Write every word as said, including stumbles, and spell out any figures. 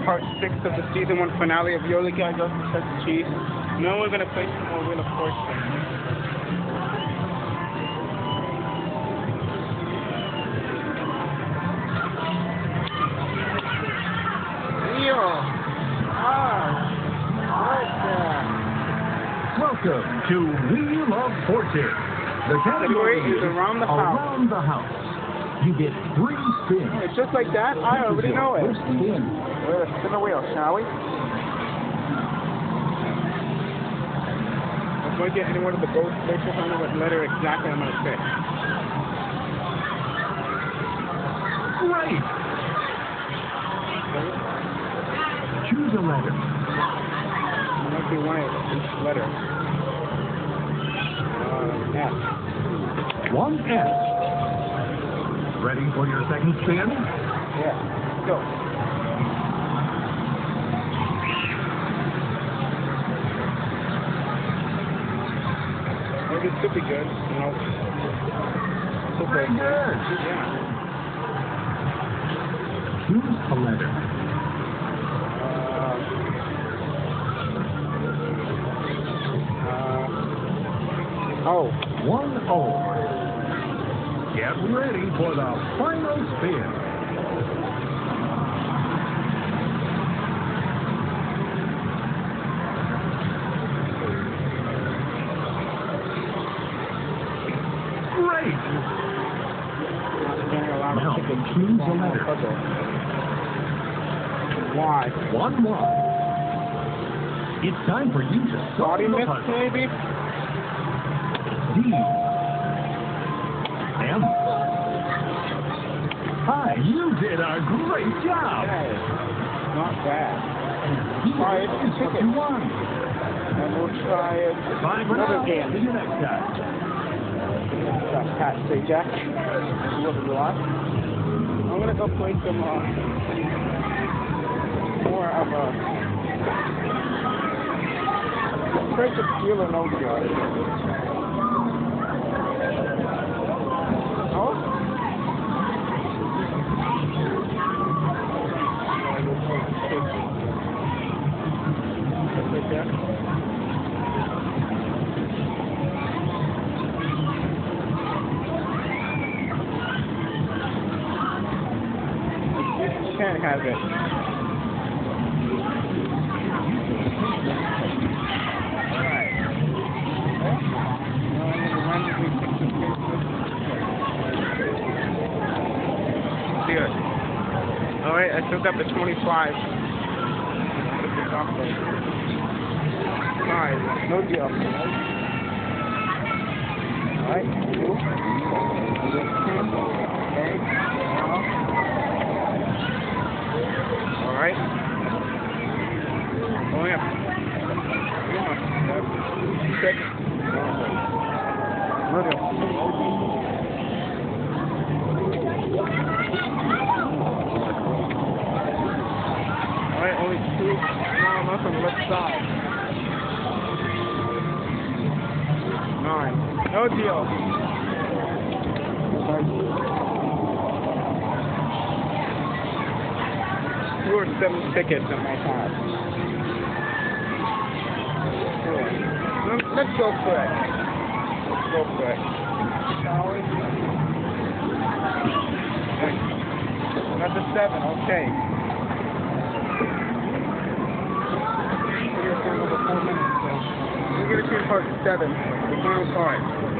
part six of the season one finale of Yodely, guys. Also says the cheese. Now we're gonna play some more Wheel of Fortune. Welcome to Wheel of Fortune. The category is around the house. Around the house. You get three spins. It's just like that? I already know it. First spin. Let's spin the wheel, shall we? I'm going to get any one of the ghost pictures. I don't know what letter exactly I'm going to pick. Right. Choose a letter. It might be one of each letter. Uh, F. One F. Ready for your second spin? Yeah. Go. Oh, this could be good. No. Very good. Yeah. Choose a letter. Oh. One O. Get ready for the final spin. Great. Now choose a letter. Y. One Y. It's time for you to solve Body the mist, puzzle. maybe? D. M. Hi, you did a great job. Hey, not bad. Here Try it. is what you won. And we'll try it Bye for another now. game. See you next time. That's Pat, say Jack. What do you want? I'm gonna go play some uh, more of a. Try to steal a note here. Oh? Like that. You can't have it. Alright. Good. Alright, I still got the twenty-five. Alright, no deal. Alright, two. Okay. Alright. Oh yeah. Yeah. Six. No deal. Alright, only two small enough on the left side. Nine. No deal. Two or seven tickets in my house. Let's go for it. Let's go for it. Shall we? Another seven, okay. We're going to see part seven, the final card.